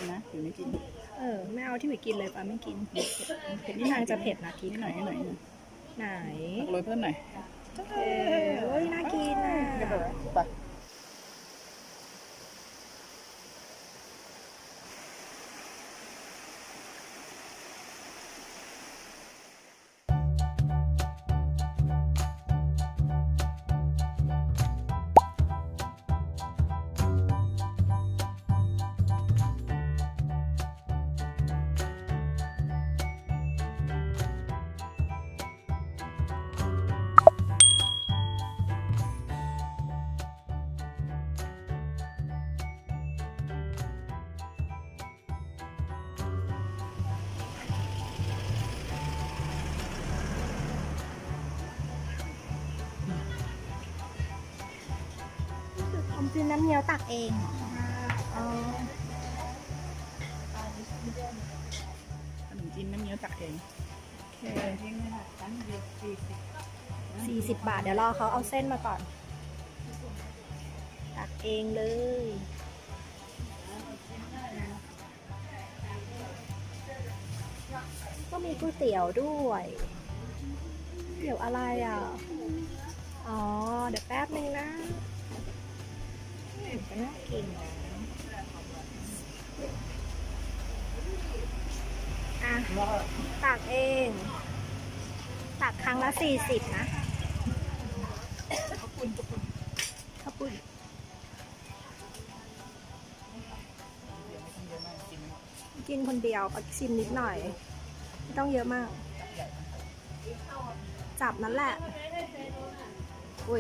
นะหรือไม่กินไม่เอาที่หวิกินเลยป้าไม่กินเผ็ดนี่นางจะเผ็ดนะกินหน่อยไหนผักโรยเพิ่มหน่อยโอ้ยน่ากินอ่ะไปขนมจีนน้ำเงี้ยวตักเองขนมจีนน้ำเงี้ยวตักเอง 40 บาทเดี๋ยวรอเขาเอาเส้นมาก่อนตักเองเลยก็มีก๋วยเตี๋ยวด้วยเตี๋ยวอะไรอ่ะเดี๋ยวแป๊บนึงนะก็น่ากินนะตักเองตักครั้งละ40นะข้าวปุ้นกินคนเดียวก็ชิมนิดหน่อยไม่ต้องเยอะมากจับนั่นแหละอุ้ย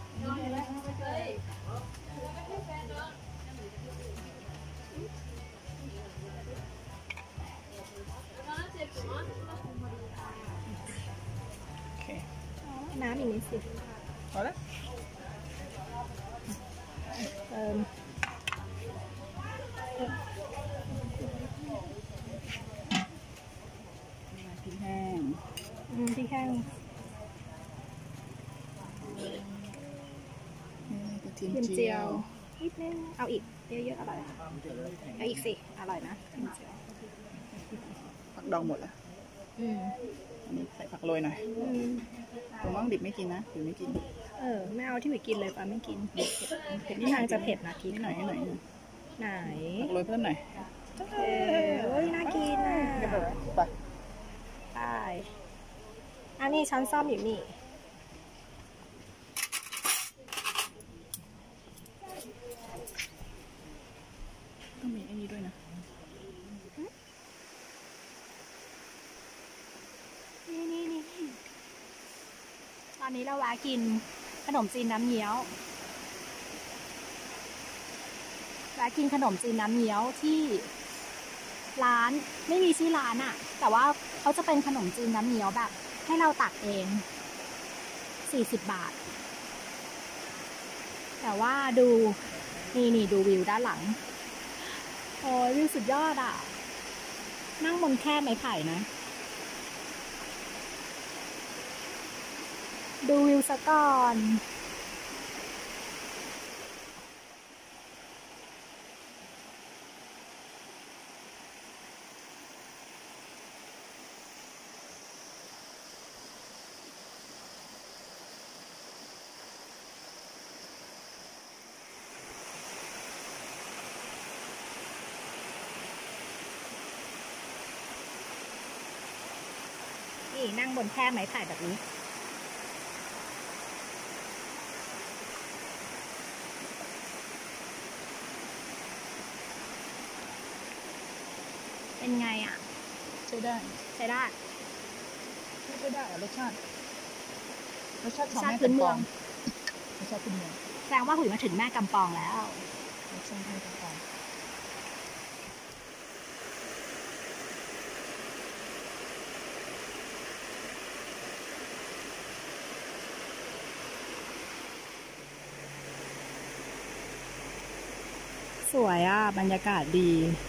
น้ำอีกนิดสิพอแล้วเติมพริกแห้งพริกแห้งกระเทียมเจียวนิดนึงเอาอีกเยอะๆอร่อยเอาอีกสิอร่อยนะผักดองหมดแล้วอันนี้ใส่ผักโรยหน่อยผมว่าดิบไม่กินนะหรือไม่กินไม่เอาที่หวิกินเลยป้าไม่กินเผ็ดนี่นางจะเผ็ดนะกินหน่อยผักโรยเพิ่มหน่อยโอ้ยน่ากินอ่ะไปอันนี้ช้อนซ่อมอยู่นี่ต้องมีไอ้นี้ด้วยนะนี่ตอนนี้เราแวะกินขนมจีนน้ำเงี้ยวที่ร้านไม่มีชื่อร้านอะแต่ว่าเขาจะเป็นขนมจีนน้ำเงี้ยวแบบให้เราตักเอง40 บาทแต่ว่าดูนี่ดูวิวด้านหลังโอ้ยวิวสุดยอดอะนั่งบนแคร่ไม้ไผ่นะดูวิวซะก่อนนี่นั่งบนแคร่ไม้ไผ่แบบนี้เป็นไงอ่ะใช้ได้รสชาติพื้นเมืองแสดงว่าหุยมาถึงแม่กำปองแล้วรสชาติแม่กำปองสวยอ่ะบรรยากาศดี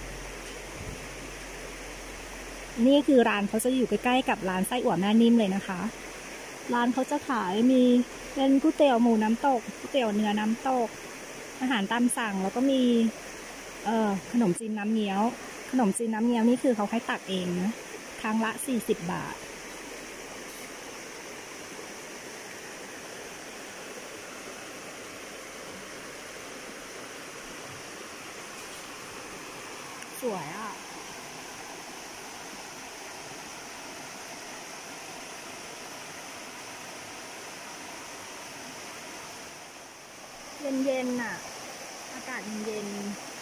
นี่คือร้านเขาจะอยู่ใกล้ๆกับร้านไส้อั่วแม่นิ่มเลยนะคะร้านเขาจะขายมีเป็นก๋วยเตี๋ยวหมูน้ำตกก๋วยเตี๋ยวเนื้อน้ำตกอาหารตามสั่งแล้วก็มีขนมจีนน้ำเงี้ยว ขนมจีนน้ำเงี้ยวนี่คือเขาให้ตักเองนะครั้งละ40 บาท สวยอ่ะ เย็นๆน่ะ อากาศเย็นๆ